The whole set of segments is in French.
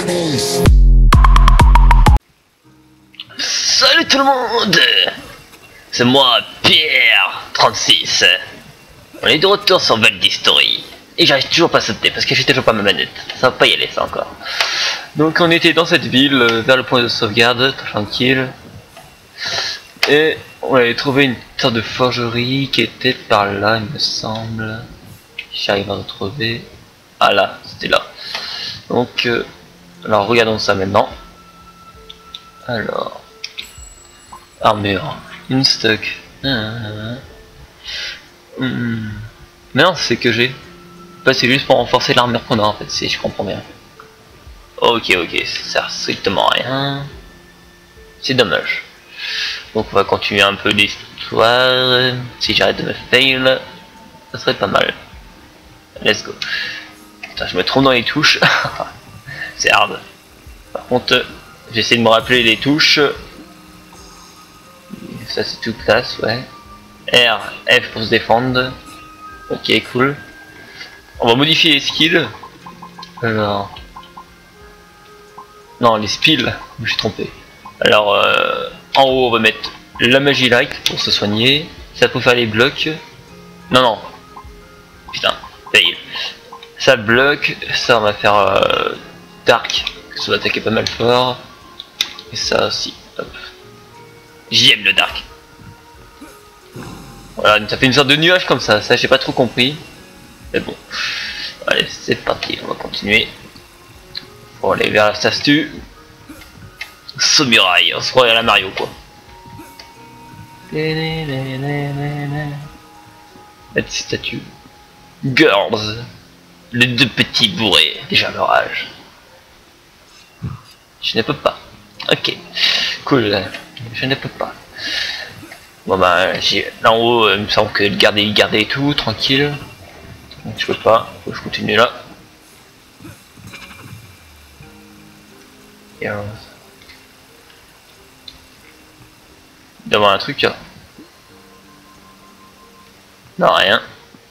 Salut tout le monde, c'est moi, Pierre36. On est de retour sur Valdi Story. Et j'arrive toujours pas à sauter parce que j'ai toujours pas ma manette. Ça va pas y aller ça encore. Donc on était dans cette ville, vers le point de sauvegarde, tranquille. Et on avait trouvé une sorte de forgerie qui était par là, il me semble. J'arrive à retrouver. Ah là, c'était là. Donc, alors regardons ça maintenant. Alors, armure, une stock. Mais non, c'est que j'ai. Bah, c'est juste pour renforcer l'armure qu'on a en fait, si je comprends bien. Ok, ça sert strictement à rien. C'est dommage. Donc on va continuer un peu l'histoire. Si j'arrête de me fail, ça serait pas mal. Let's go. Putain, je me trompe dans les touches. C'est hard. Par contre, j'essaie de me rappeler les touches. Ça c'est tout classe, ouais. R, F pour se défendre. Ok, cool. On va modifier les skills. Alors... Non, les spills, je me suis trompé. Alors, en haut, on va mettre la magie light pour se soigner. Ça peut faire les blocs. Non. Putain, fail. Ça bloque. Ça, on va faire dark. Ça va attaquer pas mal fort. Et ça aussi. Hop. J'aime le dark. Voilà, ça fait une sorte de nuage comme ça. Ça, j'ai pas trop compris. Mais bon. Allez, c'est parti. On va continuer. Pour aller vers la statue. Samouraï, on se croit à la Mario quoi. Cette statue. Girls. Les deux petits bourrés, déjà leur âge. Je ne peux pas. Ok. Cool. Je ne peux pas. Bon bah, j'ai là en haut, il me semble que garder et tout, tranquille. Donc je peux pas. Faut que je continue là. Girls. D'avoir un truc là. Non, rien.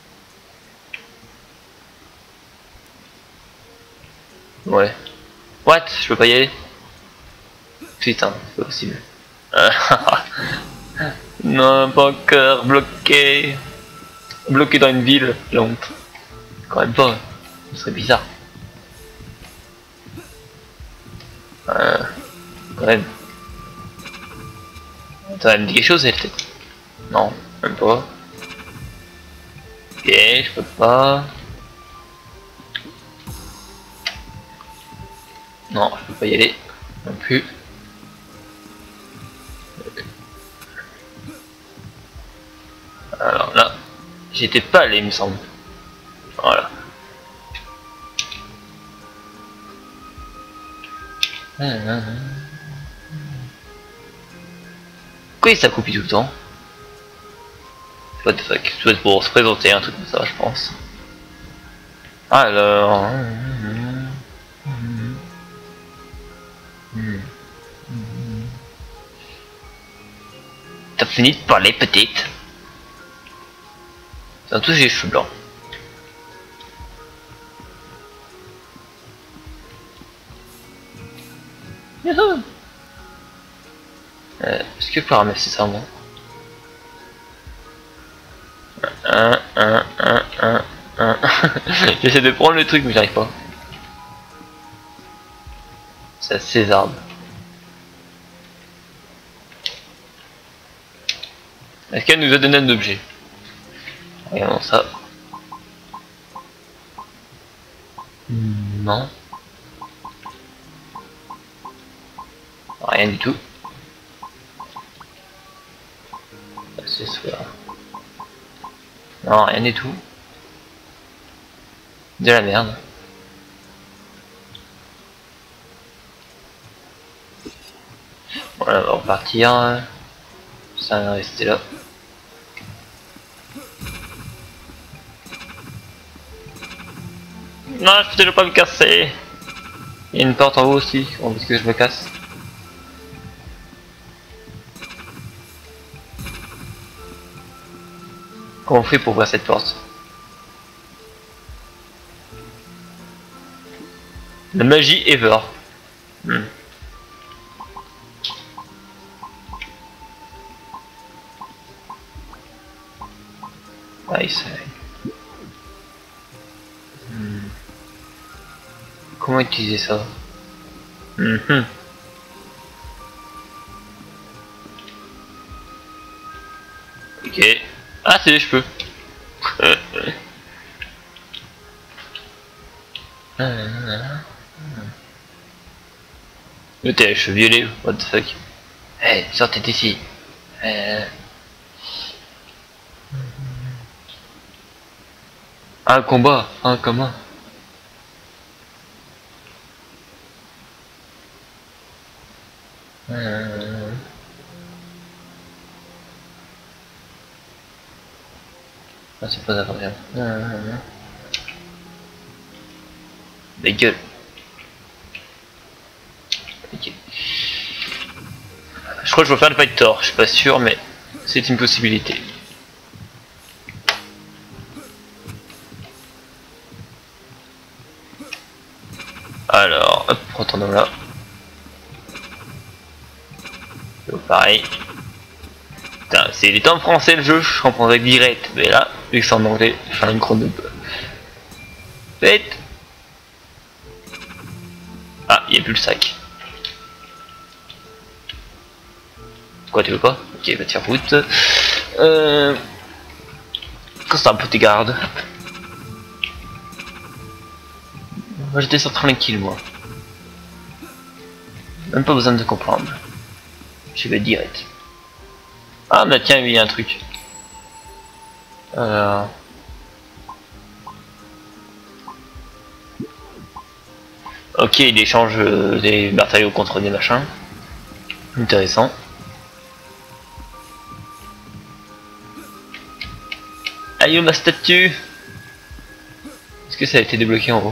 Ouais. What? Je peux pas y aller? Putain, c'est pas possible. Non, pas encore. Bloqué. Bloqué dans une ville. La honte. Quand même pas. Ce serait bizarre. Quand même. Ça me dit quelque chose elle peut-être? Non, même pas. Ok, je peux pas. Non, je peux pas y aller non plus. Alors là, j'étais pas allé, il me semble. Voilà. Pourquoi ça copie tout le temps? What the fuck? Ça doit être pour se présenter, un truc comme ça, je pense. Alors... T'as fini de parler, petite? C'est tous les cheveux blancs. Est-ce que je peux ramasser ça moi? J'essaie de prendre le truc mais j'arrive pas. C'est César. Est-ce qu'elle nous a donné un objet? Regardons ça. Non. Rien du tout. Accessoire. Non, rien du tout. De la merde. Voilà, on va repartir. Ça va rester là. Non, je peux déjà pas me casser. Il y a une porte en haut aussi. On veut que je me casse. Comment on fait pour ouvrir cette porte? La magie ever. Hmm. Nice. Hmm. Comment utiliser ça? Mhm. Ok. Ah, c'est les cheveux. Mais t'es les cheveux violets, what the fuck? Hey, sortez d'ici. Un combat, un commun. Ah, c'est pas d'accord. Des gueules. Ok. Je crois que je vais faire le fight Thor, je suis pas sûr, mais c'est une possibilité. Alors, hop, retournons là. Pareil. Putain, c'est du temps en français le jeu, je comprendrais direct, mais là, vu que c'est en anglais, je fais une chrono. Vite. Ah, il n'y a plus le sac. Quoi, tu veux pas? Ok, va te faire route. Quand c'est un peu tes gardes. Moi j'étais sur tranquille moi. Même pas besoin de comprendre. Je vais direct. Ah bah tiens, il y a un truc. Alors... Ok, il échange des matériaux contre des machins. Intéressant. Aïe, ma statue. Est-ce que ça a été débloqué en haut?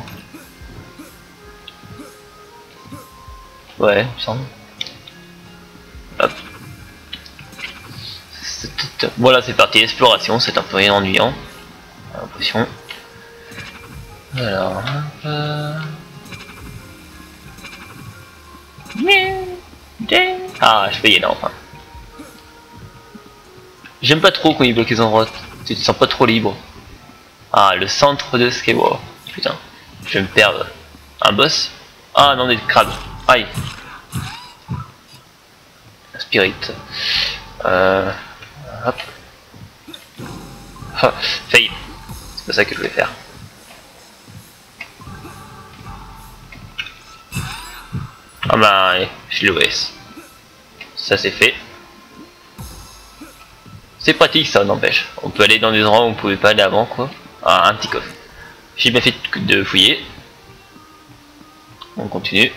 Ouais, il me semble. Hop. Voilà, c'est parti, exploration, c'est un peu rien ennuyant. J'ai l'impression. Alors, ah, je peux y aller enfin. J'aime pas trop quand il bloque les endroits, tu te sens pas trop libre. Ah, le centre de Skyward. Putain, je vais me perdre. Un boss? Ah non, des crabes. Aïe. Spirit. Hop. Ah, fail. C'est pas ça que je voulais faire. Ah bah, allez, je suis l'OS. Ça c'est fait. C'est pratique ça, n'empêche. On peut aller dans des endroits où on pouvait pas aller avant, quoi. Ah, un petit coffre. J'ai bien fait de fouiller. On continue.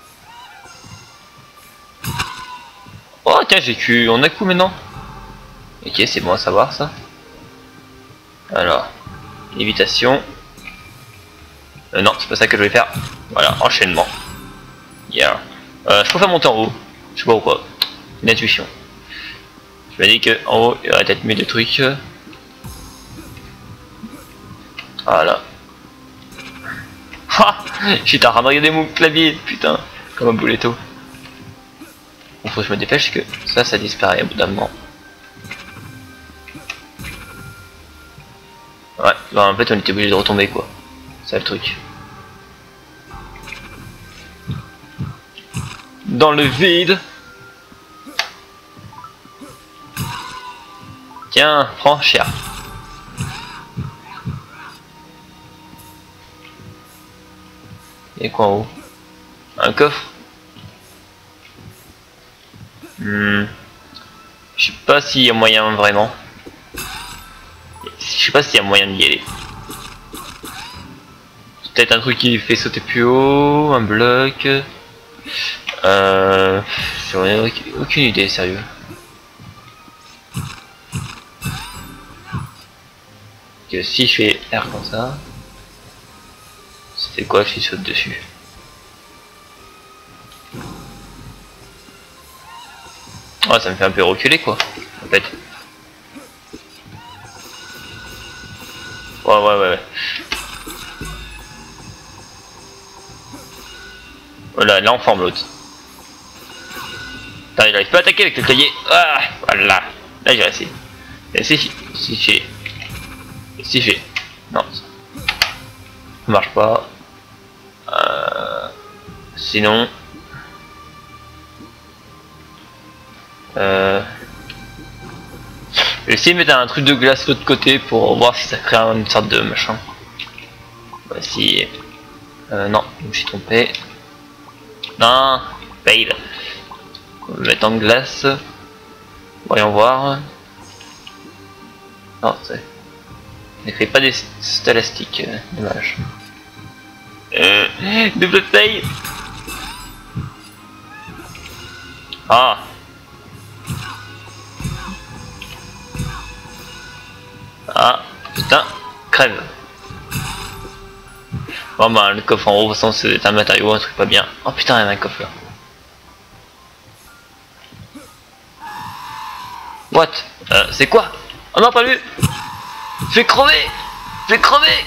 Oh tiens, j'ai cru. On a coup maintenant. Ok, c'est bon à savoir ça. Alors, lévitation. Non, c'est pas ça que je vais faire. Voilà, enchaînement. Yeah. Je préfère monter en haut. Je sais pas pourquoi. Une intuition. Je me dis que en haut, il y aurait peut-être mieux de trucs. Voilà. Ha! J'étais en train de regarder mon clavier, putain, comme un bouletto. Bon, faut que je me dépêche que ça disparaît au bout d'un moment. Ouais, bah en fait on était obligé de retomber quoi. C'est le truc. Dans le vide. Tiens, prends cher. Et quoi en haut? Un coffre? Je sais pas s'il y a moyen vraiment. Je sais pas s'il y a moyen d'y aller. Peut-être un truc qui fait sauter plus haut, un bloc. J'en ai aucune idée, sérieux. Que si je fais R comme ça, c'était quoi si je saute dessus? Oh, ça me fait un peu reculer quoi, en fait. Ouais. Voilà, là on forme l'autre. j'arrive pas à attaquer avec le collier. Ah, voilà. Là j'ai réussi. Et si j'ai. Non. Ça marche pas. Sinon. Je vais essayer de mettre un truc de glace de l'autre côté pour voir si ça crée une sorte de machin. Voici. Non, je me suis trompé. Non, fail. On va mettre en glace. Voyons voir. Non, c'est. Ne crée pas des élastiques, dommage. Double fail. Ah. Ah, putain, crève. Bon bah le coffre en haut, de toute façon c'est un matériau, un truc pas bien. Oh putain, il y a un coffre là. What? C'est quoi? Oh non, pas vu. Fais crever. Fais crever.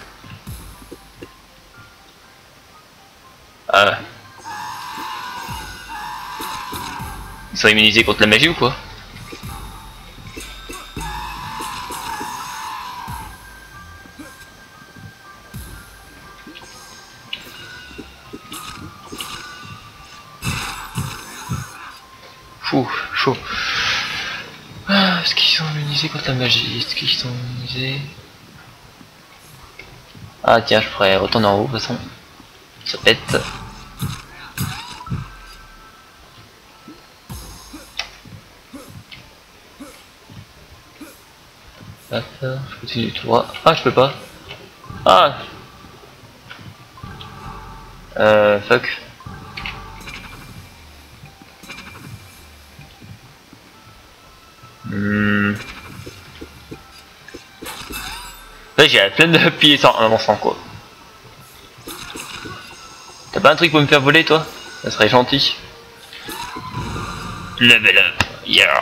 Ils sont immunisés contre la magie ou quoi? Fou, chaud. Ah, est-ce qu'ils sont immunisés contre la magie? Est-ce qu'ils sont immunisés? Ah tiens, je pourrais retourner en haut de toute façon. Ça pète. Hop, je continue tout droit. Ah, je peux pas. Ah. Fuck. Là j'ai la flemme de pied en avançant quoi. T'as pas un truc pour me faire voler toi? Ça serait gentil. Level up, yeah.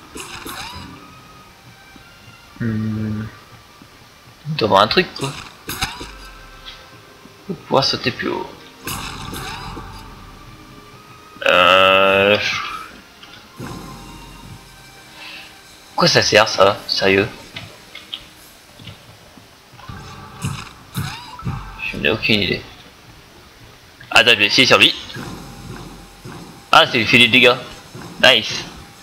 Il doit y avoir un truc quoi. Pour pouvoir sauter plus haut. Pourquoi ça sert ça? Sérieux? Je n'ai aucune idée. Ah, t'as essayer sur lui. Ah, c'est lui fait des dégâts. Nice.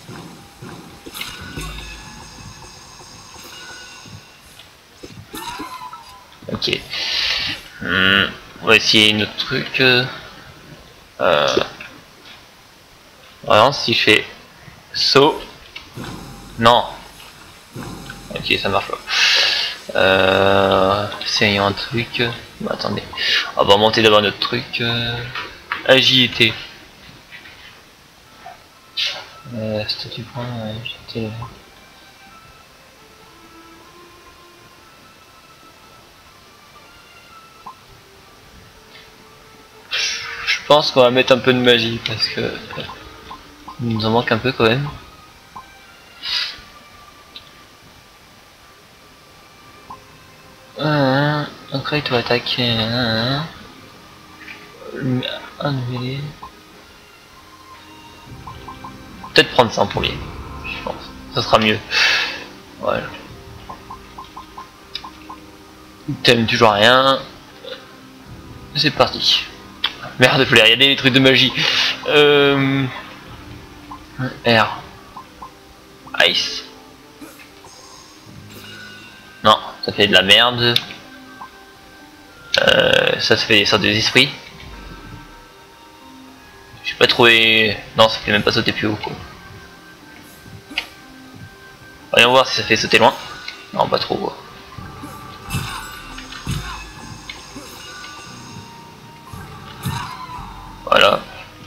Ok. On va essayer une autre truc. Vraiment, si je fais saut. Non. Ok, ça marche pas. Essayons un truc. Bon, attendez. On va monter d'abord notre truc. Agilité. Statut point, agilité. Je pense qu'on va mettre un peu de magie parce que il nous en manque un peu quand même. Donc il doit attaquer un mêlée. Peut-être prendre ça pour lui, je pense. Ça sera mieux. Voilà. T'aimes toujours rien. C'est parti. Merde, il fallait regarder les trucs de magie. R. Ice. Non, ça fait de la merde. Ça fait des sortes d'esprits. J'ai pas trouvé. Non, ça fait même pas sauter plus haut quoi. Voyons voir si ça fait sauter loin. Non, pas trop quoi. Voilà.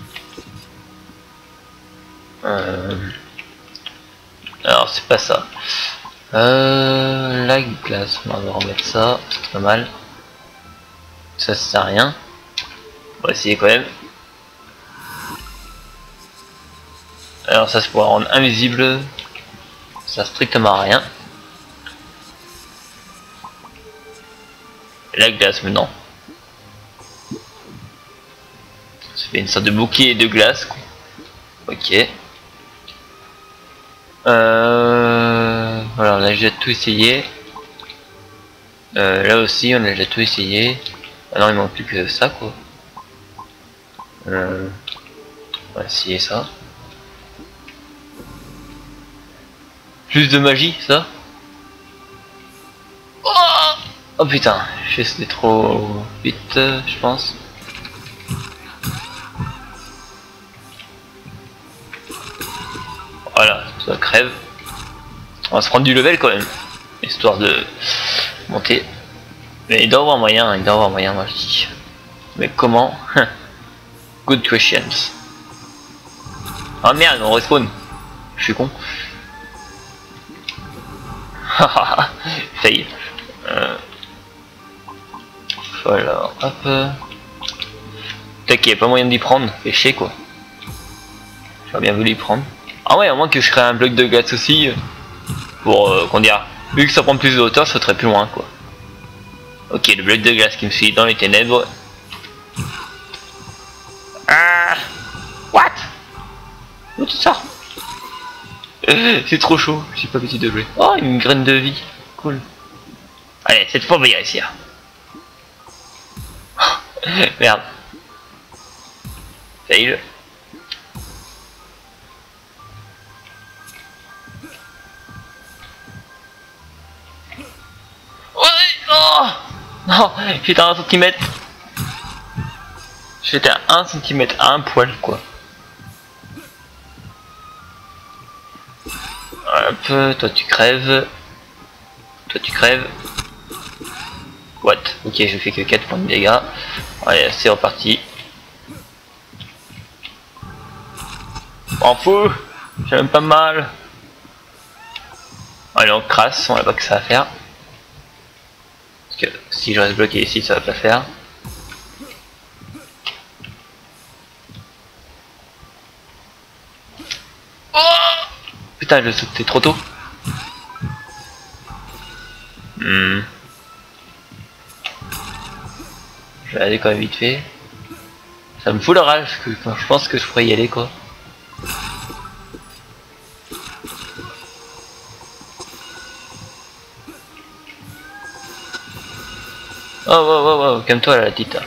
Alors c'est pas ça. La glace, on va remettre ça, c'est pas mal. Ça sert à rien. On va essayer quand même. Alors ça c'est pour la rendre invisible. Ça strictement rien. La glace maintenant. Ça fait une sorte de bouquet de glace quoi. Ok. Voilà, on a déjà tout essayé. Là aussi, on a déjà tout essayé. Ah non, il manque plus que ça, quoi. On va essayer ça. Plus de magie, ça. Oh putain, j'ai sauté trop vite, je pense. Voilà, ça crève. On va se prendre du level quand même, histoire de monter. Mais il doit y avoir moyen, moi je dis. Mais comment? Good questions. Ah merde, on respawn. Je suis con. Fail. Voilà, hop. Peut-être qu'il n'y a pas moyen d'y prendre, fait chier quoi. J'aurais bien voulu y prendre. Ah ouais, à moins que je crée un bloc de glace aussi. Pour qu'on dira. Vu que ça prend plus de hauteur, ça serait plus loin quoi. Ok, le bloc de glace qui me suit dans les ténèbres. Ah, what? Où tu sors? C'est trop chaud, j'ai pas l'habitude de jouer. Oh, une graine de vie, cool. Allez, cette fois on va y réussir. Merde. Fail. Ouais, oh non, j'étais à 1 cm. J'étais à 1 cm, à un poil quoi. Hop, toi tu crèves. Toi tu crèves. What? Ok, je fais que 4 points de dégâts. Allez, c'est reparti. M'en fous, j'ai même pas mal. Allez, on crasse, on a pas que ça à faire. Parce que si je reste bloqué ici, ça va pas faire. Oh putain, je sautais trop tôt. Je vais aller quand même vite fait. Ça me fout la rage, que je pense que je pourrais y aller quoi. Oh, calme-toi la petite.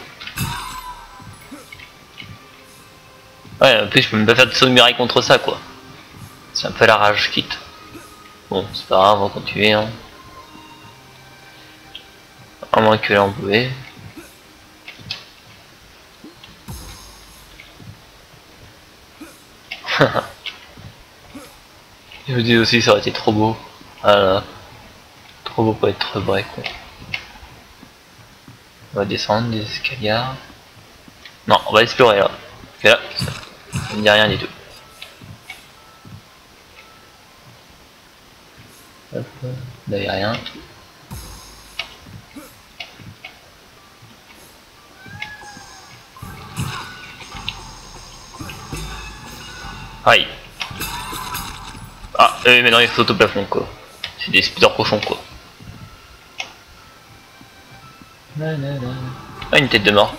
Ouais, en plus je peux même pas faire de saut de muraille contre ça quoi. C'est un peu la rage quitte. Bon, c'est pas grave, on va continuer hein. À moins que là on pouvait. Je me dis aussi ça aurait été trop beau. Voilà. Trop beau pour être vrai quoi. On va descendre des escaliers. Non, on va explorer là. Et là, ça ne dit rien du tout. Hop, là il n'y a rien. Aïe. Ah, maintenant il saute au plafond quoi. C'est des speeders cochons quoi. Ah, une tête de mort.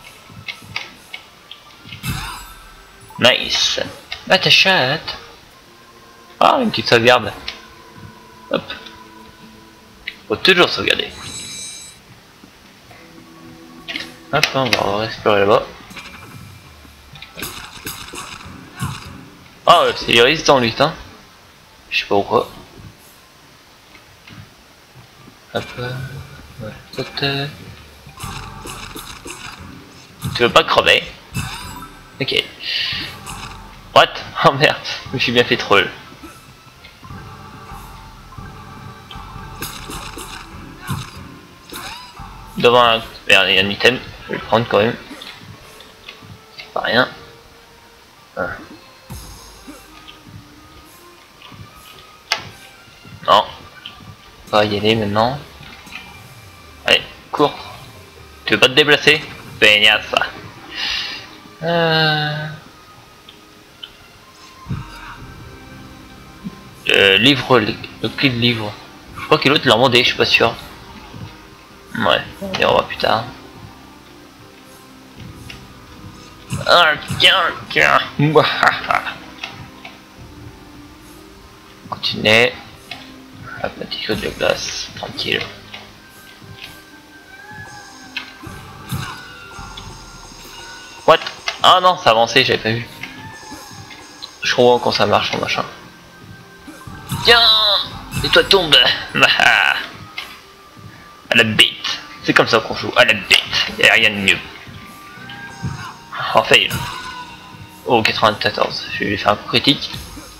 Nice. Ah, ta chatte. Ah, une petite sauvegarde. Hop. Faut toujours sauvegarder. Hop, on va explorer là-bas. Ah, ouais, c'est résistant lui, hein. Je sais pas pourquoi. Hop. Ouais, saute. Tu veux pas crever? Ok. What? Oh merde, je me suis bien fait troll. Devant un... Merde, il y a un item, je vais le prendre quand même. C'est pas rien. Ah. Non. On va y aller maintenant. Allez, cours. Tu veux pas te déplacer? Peignasse ça. Livre, le clé de livre. Je crois que l'autre l'a demandé, je suis pas sûr. Ouais, on y revoit plus tard. Ah, tiens. continuer. Hop, un petit coup de glace, tranquille. What? Ah non, ça a avancé, j'avais pas vu. Je comprends quand ça marche, mon machin. Tiens! Et toi tombe! À la bête. C'est comme ça qu'on joue, à la bête. Y'a rien de mieux. Oh, fail. Oh, 94. Je vais faire un coup critique.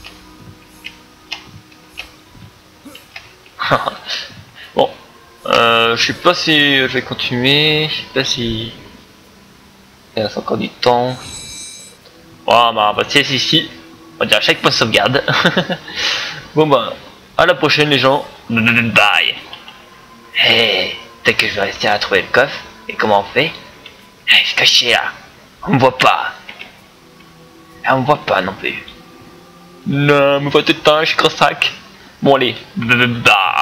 Bon. Je sais pas si je vais continuer. Je sais pas si... Il reste encore du temps. Bon, bah, on va passer ici. On va dire à chaque point de sauvegarde. Bon, bah, à la prochaine, les gens. Bye. Hey, peut-être que je vais rester à trouver le coffre. Et comment on fait? Hey, je suis caché là. On me voit pas. Ah, on me voit pas non plus. Non, me voit tout le temps, je suis gros sac. Bon, allez. Bye.